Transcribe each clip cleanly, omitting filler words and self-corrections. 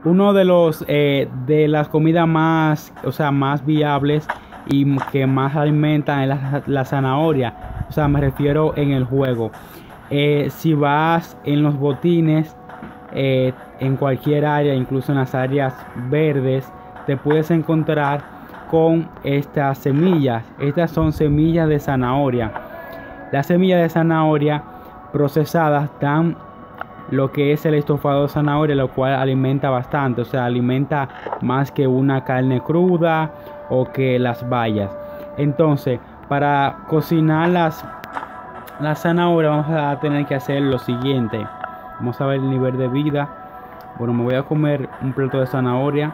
Uno de los de las comidas más, o sea, más viables y que más alimentan es la zanahoria. O sea, me refiero en el juego. Si vas en los botines, en cualquier área, incluso en las áreas verdes, te puedes encontrar con estas semillas. Estas son semillas de zanahoria. Las semillas de zanahoria procesadas dan lo que es el estofado de zanahoria, lo cual alimenta bastante, o sea, alimenta más que una carne cruda o que las bayas. Entonces, para cocinar las zanahorias vamos a tener que hacer lo siguiente. Vamos a ver el nivel de vida. Bueno, me voy a comer un plato de zanahoria.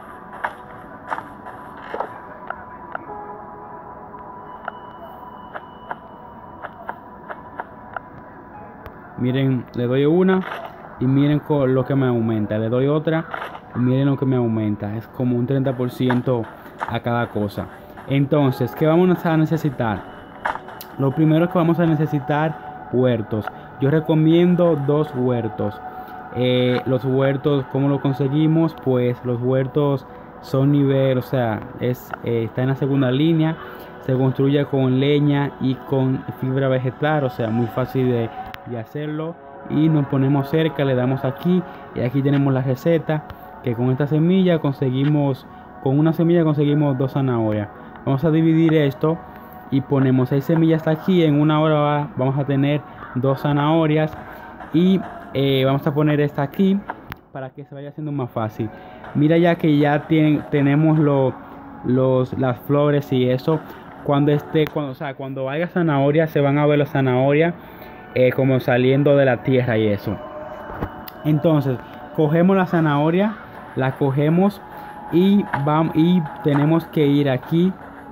Miren, le doy una y miren lo que me aumenta. Le doy otra y miren lo que me aumenta. Es como un 30% a cada cosa. Entonces, ¿qué vamos a necesitar? Lo primero que vamos a necesitar, huertos. Yo recomiendo 2 huertos. Los huertos, ¿cómo lo conseguimos? Pues los huertos son nivel, o sea, está en la segunda línea. Se construye con leña y con fibra vegetal, o sea, muy fácil de hacerlo. Y nos ponemos cerca, le damos aquí y aquí tenemos la receta, que con esta semilla conseguimos, con una semilla conseguimos 2 zanahorias. Vamos a dividir esto y ponemos 6 semillas aquí. En una hora vamos a tener 2 zanahorias y vamos a poner esta aquí para que se vaya haciendo más fácil. Mira, ya que ya tenemos las flores y eso, cuando haya zanahoria se van a ver las zanahorias como saliendo de la tierra y eso. Entonces cogemos la zanahoria, la cogemos y tenemos que ir aquí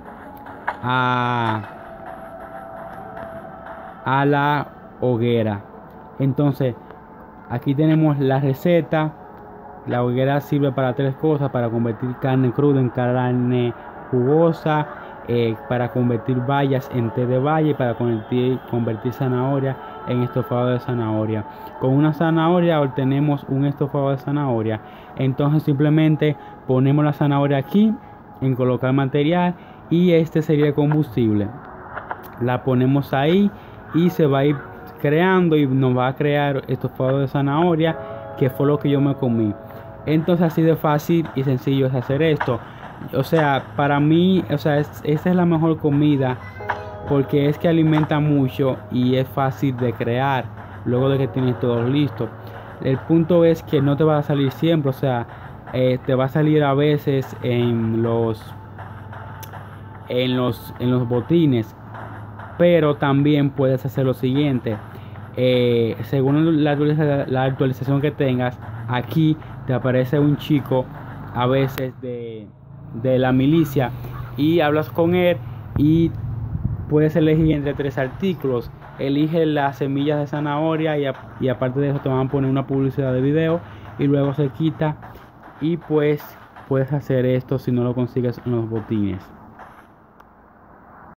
a la hoguera. Entonces aquí tenemos la receta. La hoguera sirve para 3 cosas: para convertir carne cruda en carne jugosa, para convertir bayas en té de baya y para convertir zanahoria en estofado de zanahoria. Con una zanahoria obtenemos un estofado de zanahoria. Entonces simplemente ponemos la zanahoria aquí en colocar material y este sería el combustible. La ponemos ahí y se va a ir creando y nos va a crear estofado de zanahoria, que fue lo que yo me comí. Entonces así de fácil y sencillo es hacer esto. O sea, para mí, o sea, esta es la mejor comida porque es que alimenta mucho y es fácil de crear luego de que tienes todo listo. El punto es que no te va a salir siempre, o sea, te va a salir a veces en los botines, pero también puedes hacer lo siguiente. Según la actualización que tengas, aquí te aparece un chico a veces de la milicia y hablas con él y puedes elegir entre 3 artículos. Elige las semillas de zanahoria y aparte de eso te van a poner una publicidad de video y luego se quita y pues puedes hacer esto si no lo consigues en los botines.